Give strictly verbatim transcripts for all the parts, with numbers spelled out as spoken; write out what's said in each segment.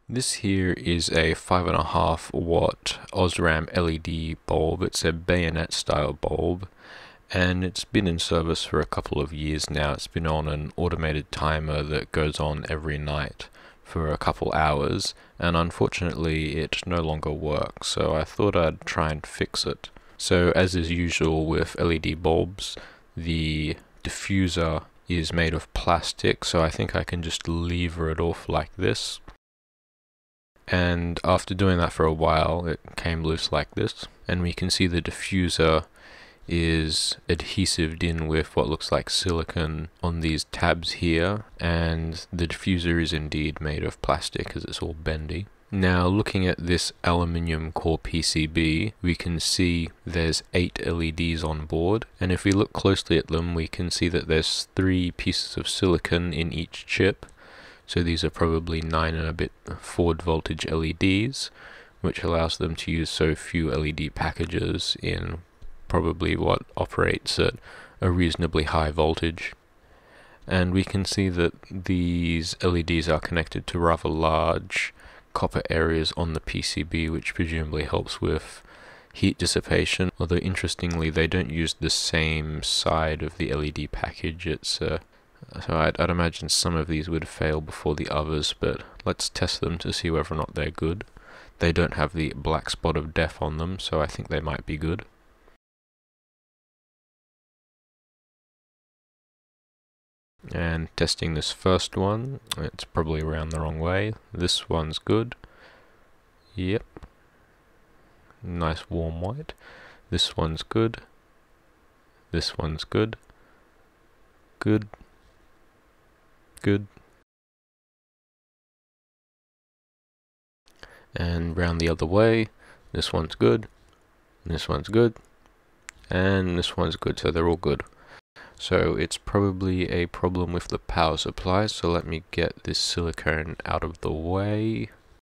This here is a five and a half watt Osram L E D bulb. It's a bayonet style bulb, and it's been in service for a couple of years now. It's been on an automated timer that goes on every night for a couple hours, and unfortunately it no longer works, so I thought I'd try and fix it. So as is usual with L E D bulbs, the diffuser is made of plastic, so I think I can just lever it off like this. And after doing that for a while, it came loose like this, and we can see the diffuser is adhesived in with what looks like silicone on these tabs here, and the diffuser is indeed made of plastic because it's all bendy. Now looking at this aluminium core P C B, we can see there's eight L E Ds on board, and if we look closely at them we can see that there's three pieces of silicone in each chip. So these are probably nine and a bit forward voltage L E Ds, which allows them to use so few L E D packages in probably what operates at a reasonably high voltage. And we can see that these L E Ds are connected to rather large copper areas on the P C B, which presumably helps with heat dissipation, although interestingly they don't use the same side of the L E D package. It's uh, so I'd, I'd imagine some of these would fail before the others, but let's test them to see whether or not they're good. They don't have the black spot of death on them, so I think they might be good. And testing this first one, it's probably around the wrong way. This one's good. Yep. Nice warm white. This one's good. This one's good. Good. Good. And round the other way, this one's good. This one's good. And this one's good, so they're all good. So it's probably a problem with the power supply, so let me get this silicone out of the way.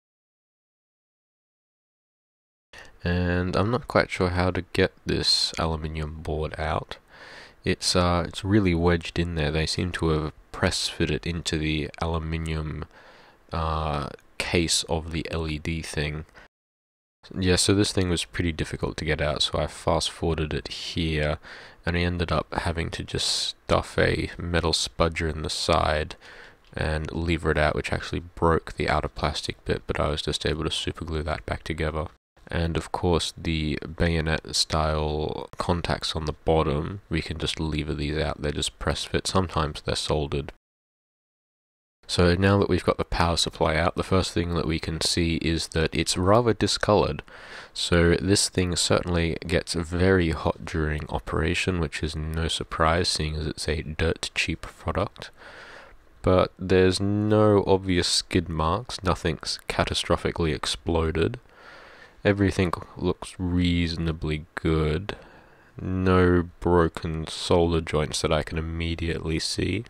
And I'm not quite sure how to get this aluminium board out. It's uh, it's really wedged in there. They seem to have press fit it into the aluminium uh, case of the L E D thing. Yeah, so this thing was pretty difficult to get out, so I fast forwarded it here, and I ended up having to just stuff a metal spudger in the side and lever it out, which actually broke the outer plastic bit, but I was just able to superglue that back together. And of course the bayonet style contacts on the bottom, we can just lever these out, they're just press fit, sometimes they're soldered. So now that we've got the power supply out, the first thing that we can see is that it's rather discolored. So this thing certainly gets very hot during operation, which is no surprise seeing as it's a dirt cheap product. But there's no obvious skid marks, nothing's catastrophically exploded. Everything looks reasonably good. No broken solder joints that I can immediately see.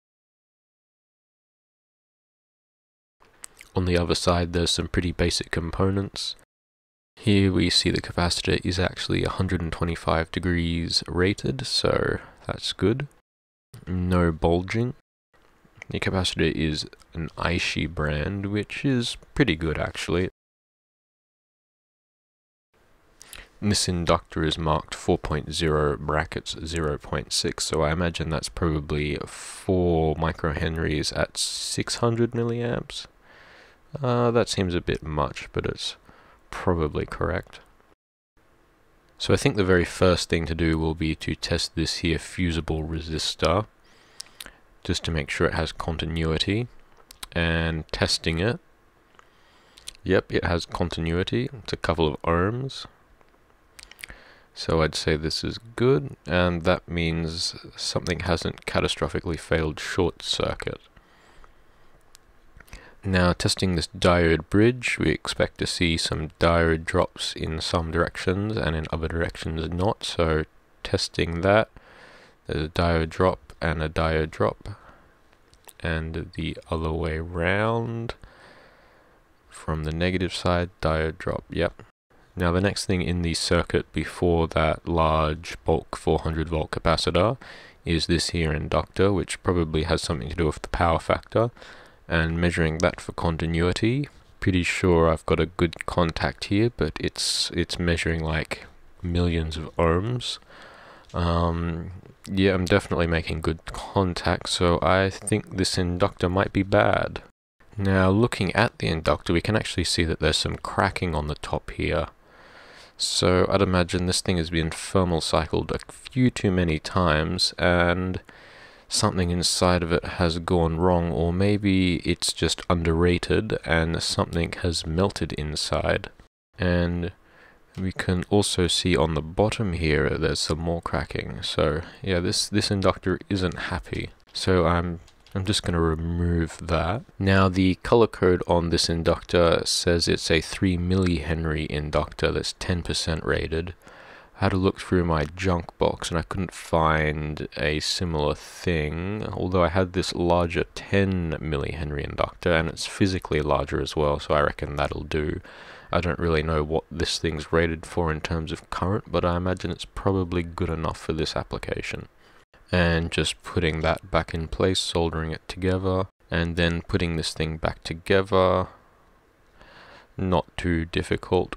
On the other side there's some pretty basic components. Here we see the capacitor is actually one hundred twenty-five degrees rated, so that's good. No bulging. The capacitor is an Aishi brand, which is pretty good actually. This inductor is marked four point zero brackets zero point six, so I imagine that's probably four microhenries at six hundred milliamps. Uh, that seems a bit much, but it's probably correct. So I think the very first thing to do will be to test this here fusible resistor, just to make sure it has continuity. And testing it, yep, it has continuity. It's a couple of ohms. So I'd say this is good, and that means something hasn't catastrophically failed short circuit. Now testing this diode bridge, we expect to see some diode drops in some directions and in other directions not, so testing that, there's a diode drop and a diode drop, and the other way round, from the negative side, diode drop, yep. Now the next thing in the circuit before that large bulk four hundred volt capacitor is this here inductor, which probably has something to do with the power factor, and measuring that for continuity, pretty sure I've got a good contact here, but it's it's measuring like millions of ohms. Um, yeah, I'm definitely making good contact, so I think this inductor might be bad. Now, looking at the inductor, we can actually see that there's some cracking on the top here. So I'd imagine this thing has been thermal cycled a few too many times, and something inside of it has gone wrong, or maybe it's just underrated and something has melted inside. And we can also see on the bottom here there's some more cracking. So yeah, this this inductor isn't happy. So I'm I'm just going to remove that. Now the color code on this inductor says it's a three millihenry inductor that's ten percent rated. I had to look through my junk box and I couldn't find a similar thing, although I had this larger ten millihenry inductor, and it's physically larger as well, so I reckon that'll do. I don't really know what this thing's rated for in terms of current, but I imagine it's probably good enough for this application. And just putting that back in place, soldering it together, and then putting this thing back together. Not too difficult.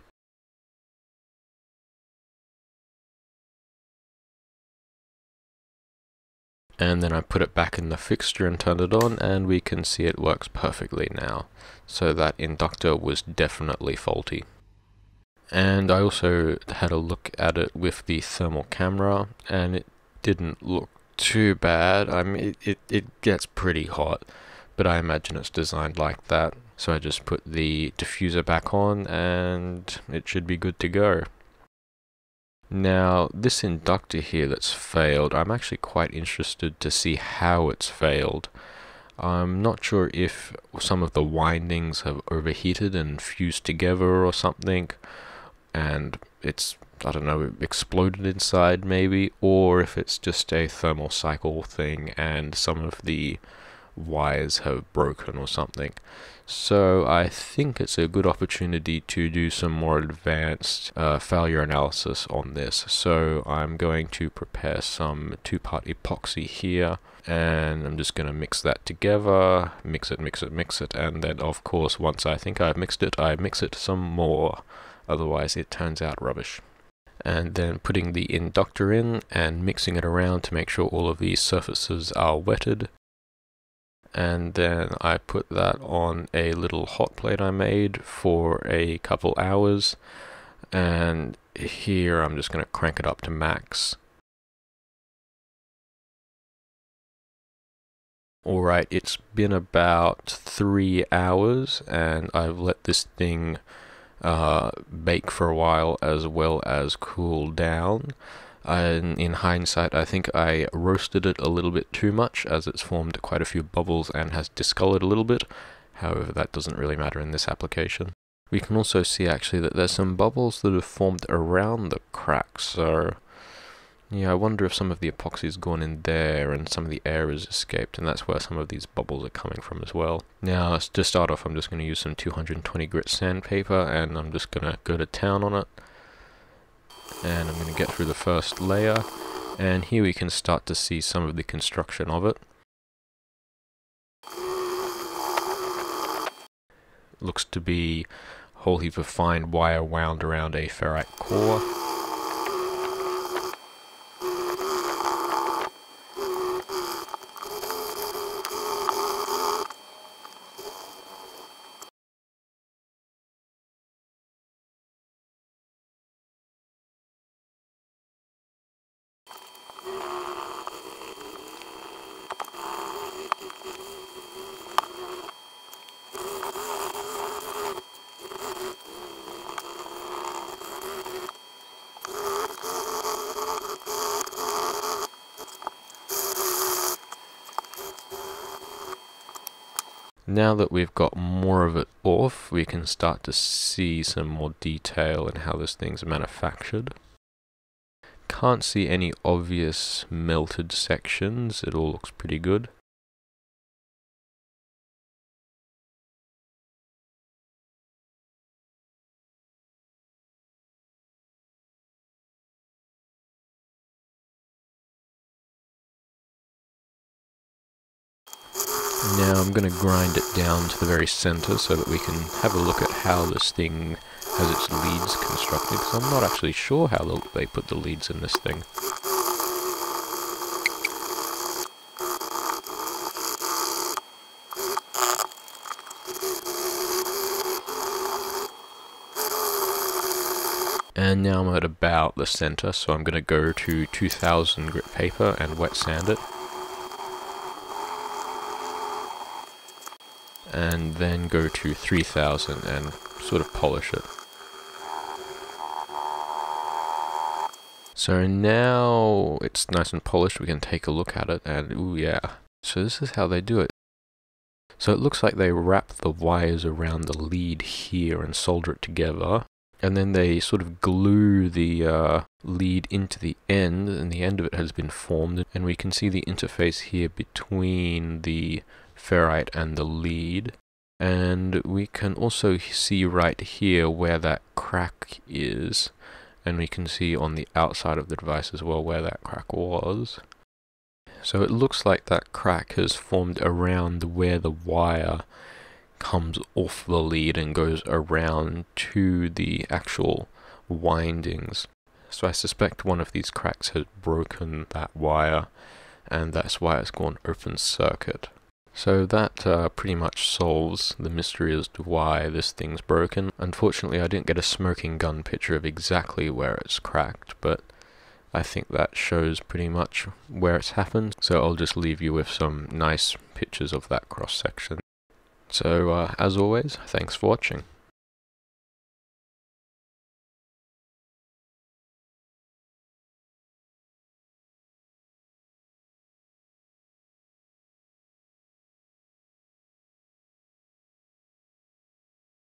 And then I put it back in the fixture and turned it on, and we can see it works perfectly now. So that inductor was definitely faulty. And I also had a look at it with the thermal camera, and it didn't look too bad. I mean, it, it, it gets pretty hot, but I imagine it's designed like that. So I just put the diffuser back on, and it should be good to go. Now, this inductor here that's failed, I'm actually quite interested to see how it's failed. I'm not sure if some of the windings have overheated and fused together or something, and it's, I don't know, exploded inside maybe, or if it's just a thermal cycle thing and some of the wires have broken or something. So I think it's a good opportunity to do some more advanced uh, failure analysis on this. So I'm going to prepare some two-part epoxy here, and I'm just going to mix that together, mix it, mix it, mix it, and then of course once I think I've mixed it, I mix it some more, otherwise it turns out rubbish. And then putting the inductor in and mixing it around to make sure all of these surfaces are wetted. And then I put that on a little hot plate I made for a couple hours, and here I'm just going to crank it up to max. Alright, it's been about three hours and I've let this thing uh, bake for a while as well as cool down. And in hindsight, I think I roasted it a little bit too much, as it's formed quite a few bubbles and has discolored a little bit. However, that doesn't really matter in this application. We can also see actually that there's some bubbles that have formed around the cracks, so yeah, I wonder if some of the epoxy's gone in there and some of the air has escaped, and that's where some of these bubbles are coming from as well. Now, to start off, I'm just going to use some two hundred twenty grit sandpaper, and I'm just going to go to town on it. And I'm going to get through the first layer, and here we can start to see some of the construction of it. Looks to be a whole heap of fine wire wound around a ferrite core. Now that we've got more of it off, we can start to see some more detail in how this thing's manufactured. Can't see any obvious melted sections, it all looks pretty good. now I'm going to grind it down to the very center so that we can have a look at how this thing has its leads constructed, because I'm not actually sure how they put the leads in this thing. And now I'm at about the center, so I'm going to go to two thousand grit paper and wet sand it. And then go to three thousand and sort of polish it. So now it's nice and polished, we can take a look at it, and ooh yeah. So this is how they do it. So it looks like they wrap the wires around the lead here and solder it together. And then they sort of glue the uh, lead into the end, and the end of it has been formed. And we can see the interface here between the ferrite and the lead. And we can also see right here where that crack is. And we can see on the outside of the device as well where that crack was. So it looks like that crack has formed around where the wire comes off the lead and goes around to the actual windings. So I suspect one of these cracks has broken that wire, and that's why it's gone open circuit. So that uh, pretty much solves the mystery as to why this thing's broken. Unfortunately, I didn't get a smoking gun picture of exactly where it's cracked, but I think that shows pretty much where it's happened. So I'll just leave you with some nice pictures of that cross section. So, uh, as always, thanks for watching.